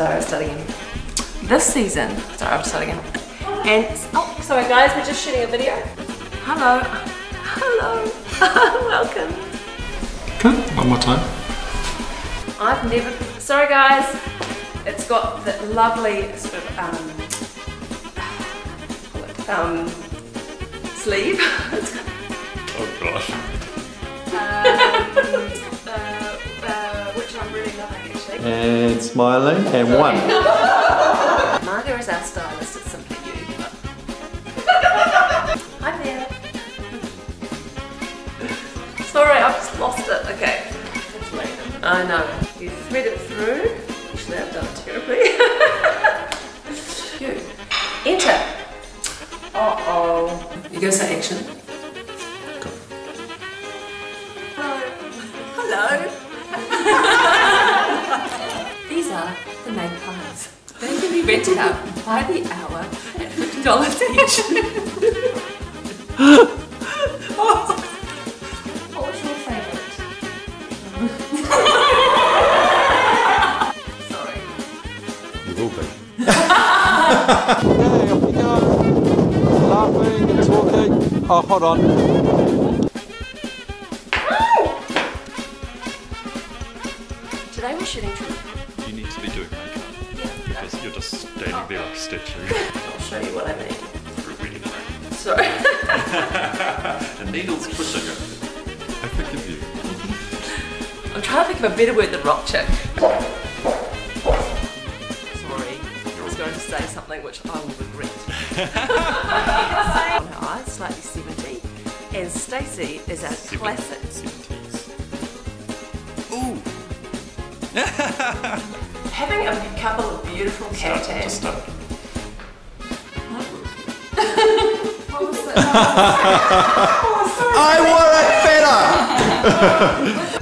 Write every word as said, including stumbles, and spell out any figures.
Sorry, I'll start again. This season, sorry, I'll start again. And, oh, sorry guys, we're just shooting a video. Hello. Hello. Welcome. Okay, one more time. I've never, sorry guys. It's got the lovely sort of, um, um, sleeve. Oh gosh. um, uh, uh, which I'm really loving actually. And smiling, and one. Marga is our stylist at Simply You. Hi there. Sorry, I've just lost it. Okay. I know. You thread it through. Actually, I've done it terribly. You. Enter. Uh-oh. You go say action. Go. Hello. Hello. These are the Magpies. They can be rented out by the hour at fifty dollars each. Oh. What was your favourite? Sorry. You will be. Okay, off you go. Laughing and talking. Oh, hold on. Today we're shooting true. You need to be doing makeup. Yeah. Because you're just standing there like stitching. I'll show you what I mean. For a wedding ring. Sorry. The needle's pushing it. I forgive you. I'm trying to think of a better word than rock chick. Sorry. I was going to say something which I will regret. On her eyes, slightly seventy. And Stacey is our classic. seventies. Ooh! Having a couple of beautiful cat Start, just start. What was that? Oh, I want it better!